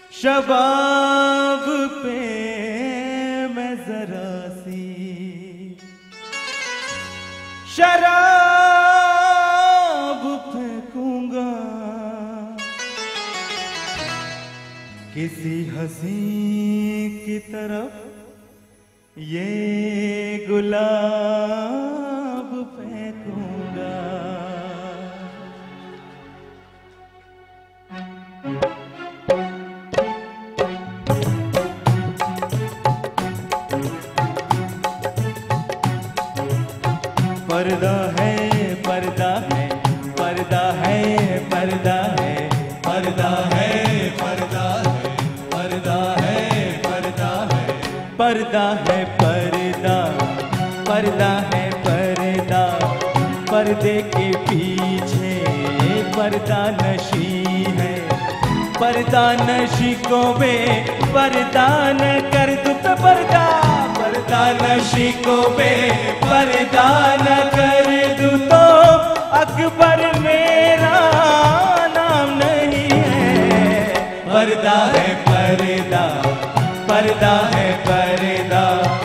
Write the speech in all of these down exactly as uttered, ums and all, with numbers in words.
शबाब पे मैं जरा सी शराब फेंकूंगा, किसी हंसी की तरफ ये गुलाब फेंकूंगा। पर्दा है पर्दा है पर्दा है पर्दा है पर्दा है पर्दा है पर्दा है पर्दा है पर्दा है पर्दा पर्दा है पर्दा, पर्दे के पीछे पर्दा नशी है, पर्दा नशी को बे पर्दा न कर दो तो पर्दा, पर्दा नशी को बे पर्दा न कर दूं तो अकबर मेरा नाम नहीं है। पर्दा है पर्दा पर्दा है पर्दा।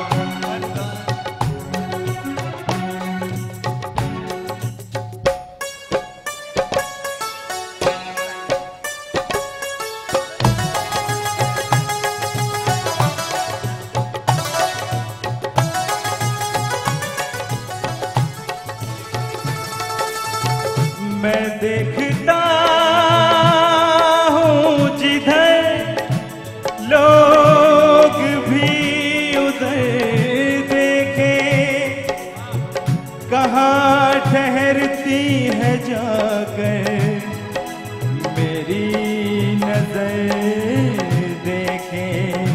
मैं देखता हूँ जिधर लोग भी उधर देखे, कहाँ ठहरती है जाकर मेरी नजर देखे।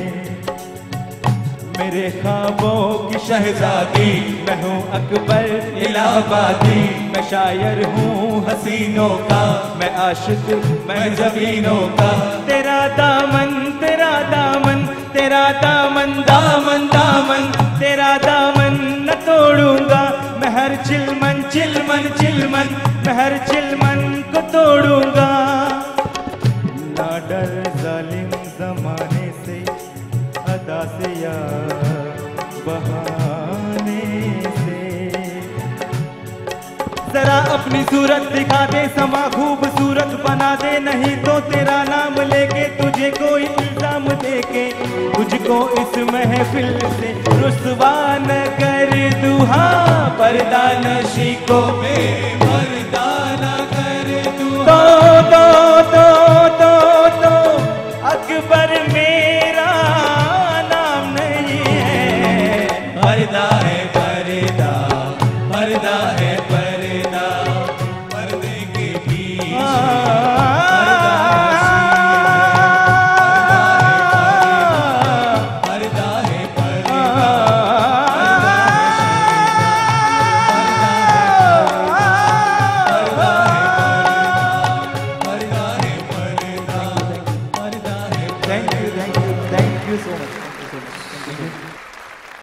मेरे ख्वाबों की शहजादी मैं हूँ अकबर इलाहाबादी, मैं शायर हूँ हसीनों का, मैं आशिक मैं जमीनों का। तेरा दामन तेरा दामन तेरा दामन दामन दामन तेरा दामन न तोड़ूंगा मैं, हर चिलमन चिलमन चिलमन मैं हर चिलमन को तोड़ूंगा। ना डर जालिम जमाने से अदा से या बहाने से, जरा अपनी सूरत दिखा दे समा खूबसूरत बना दे, नहीं तो तेरा नाम लेके तुझे कोई इल्जाम देके तुझको इस महफिल से रुसवा न कर दूं। हाँ पर्दा नशी को मैं पर्दा न कर दूं, तो तो तो तो तो अकबर मेरा नाम नहीं है। पर्दा है पर्दा पर्दा है पर्दा, पर्दे के पीछे पर्दा है पर्दा, पर्दा है पर्दा, पर्दा है। Thank you thank you thank you so much.